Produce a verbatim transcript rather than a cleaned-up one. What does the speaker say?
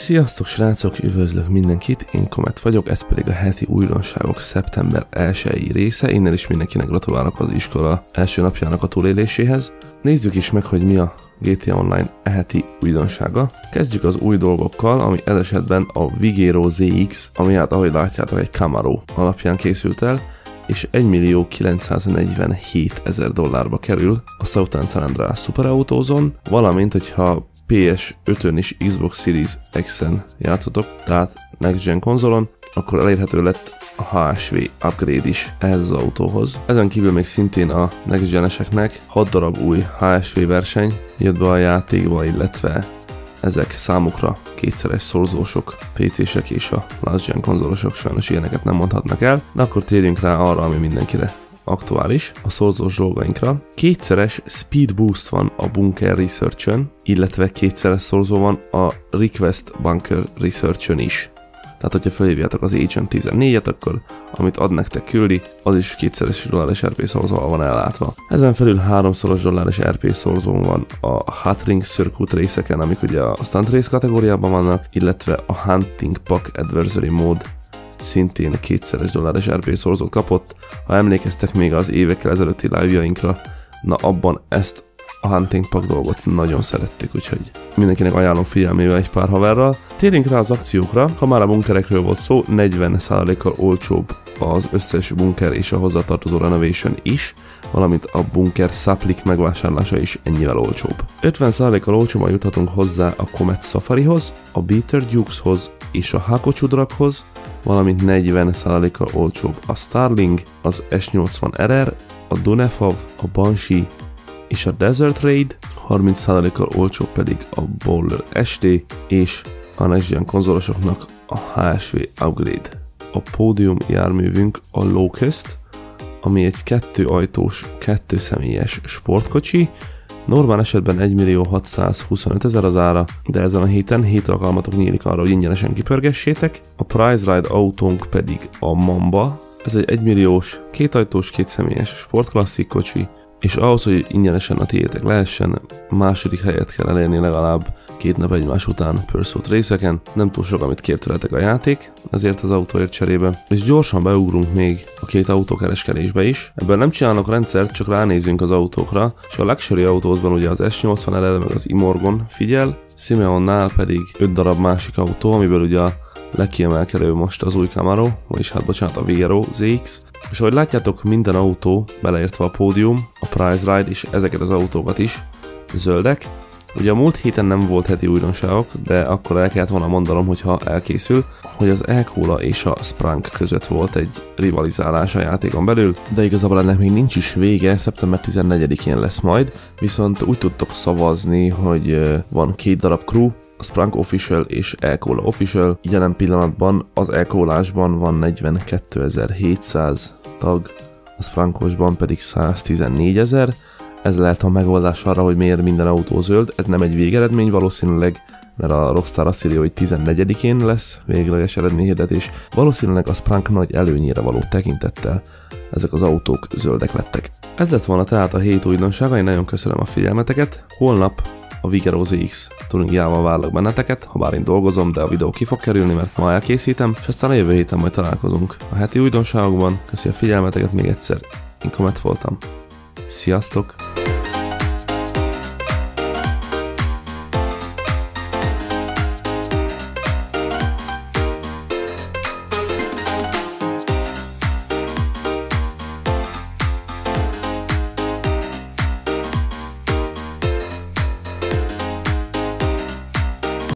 Sziasztok srácok, üdvözlök mindenkit, én Komet vagyok, ez pedig a heti újdonságok szeptember elsejei része, innen is mindenkinek gratulálok az iskola első napjának a túléléséhez. Nézzük is meg, hogy mi a gé té á Online e heti újdonsága. Kezdjük az új dolgokkal, ami ez esetben a Vigero zé iksz, ami hát ahogy látjátok egy Camaro alapján készült el, és egymillió kilencszáznegyvenhét ezer dollárba kerül a Southern San Andreas szuperautózon, valamint hogyha pé es ötön és Xbox Series X-en játszotok, tehát Next Gen konzolon, akkor elérhető lett a há es vé upgrade is ehhez az autóhoz. Ezen kívül még szintén a Next Gen-eseknek hat darab új há es vé verseny jött be a játékba, illetve ezek számukra kétszeres szorzósok, pé cések és a Last Gen konzolosok sajnos ilyeneket nem mondhatnak el, de akkor térjünk rá arra, ami mindenkire aktuális, a szorzós dolgainkra. Kétszeres Speed Boost van a Bunker Research-ön, illetve kétszeres szorzó van a Request Bunker Research-ön is. Tehát, hogyha felhívjátok az Agent tizennégyet, akkor amit ad nektek küldi, az is kétszeres dolláros er pé szorzóval van ellátva. Ezen felül háromszoros dolláros er pé szorzón van a Hot Ring Circuit részeken, amik ugye a Stunt Race kategóriában vannak, illetve a Hunting Pack Adversary Mode szintén kétszeres dolláros er pé szorzót kapott. Ha emlékeztek még az évekkel ezelőtti live-jainkra, na abban ezt a Hunting Pack dolgot nagyon szerették, úgyhogy mindenkinek ajánlom figyelmével egy pár haverral. Térjünk rá az akciókra, ha már a bunkerekről volt szó, negyven százalékkal olcsóbb az összes bunker és a hozzátartozó renovation is, valamint a bunker supplik megvásárlása is ennyivel olcsóbb. ötven százalékkal olcsóban juthatunk hozzá a Comet Safarihoz, a Beater Dukeshoz és a Hakochu Draghoz, valamint negyven százalékkal olcsóbb a Starling, az es nyolcvan er er, a Dunefav, a Banshee és a Desert Raid, harminc százalékkal olcsóbb pedig a Bowler es té és a Next Gen konzolosoknak a há es vé Upgrade. A pódium járművünk a Locust, ami egy kettő ajtós, kettő személyes sportkocsi, normál esetben egymillió hatszázhuszonötezer az ára, de ezen a héten hét alkalmatok nyílik arra, hogy ingyenesen kipörgessétek. A Prize Ride autónk pedig a Mamba, ez egy egymilliós, kétajtós, kétszemélyes sportklasszik kocsi, és ahhoz, hogy ingyenesen a tiétek lehessen, második helyet kell elérni legalább két nap egymás után Pursuit részeken. Nem túl sok, amit kér tőletek a játék, ezért az autóért cserébe. És gyorsan beugrunk még a két autókereskedésbe is. Ebben nem csinálok rendszert, csak ránézünk az autókra, és a Luxury autózban ugye az es nyolcvan er er meg az Imorgon figyel, Simeonnál pedig öt darab másik autó, amiből ugye a legkiemelkedő most az új Camaro, vagyis hát bocsánat a Vigero zé iksz. És ahogy látjátok, minden autó, beleértve a pódium, a Prize Ride és ezeket az autókat is zöldek. Ugye a múlt héten nem volt heti újdonságok, de akkor el kellett volna mondanom, hogyha elkészül, hogy az E-Cola és a Sprunk között volt egy rivalizálás a játékon belül, de igazából ennek még nincs is vége, szeptember tizennegyedikén lesz majd, viszont úgy tudtok szavazni, hogy van két darab crew, a Sprunk Official és E-Cola Official. Jelen pillanatban az E-Colásban van negyvenkétezer-hétszáz tag, a Sprunkosban pedig száztizennégyezer. Ez lehet a megoldás arra, hogy miért minden autó zöld. Ez nem egy végeredmény valószínűleg, mert a Rockstar azt írja, hogy tizennegyedikén lesz végleges eredményhirdetés. Valószínűleg a Sprunk nagy előnyére való tekintettel ezek az autók zöldek lettek. Ez lett volna tehát a hét újdonsága, én nagyon köszönöm a figyelmeteket. Holnap a Vigero zé iksz tuningjával várlak benneteket, ha bár én dolgozom, de a videó ki fog kerülni, mert ma elkészítem, és aztán a jövő héten majd találkozunk a heti újdonságokban. Köszi a figyelmeteket még egyszer, én Komet voltam. Sziasztok!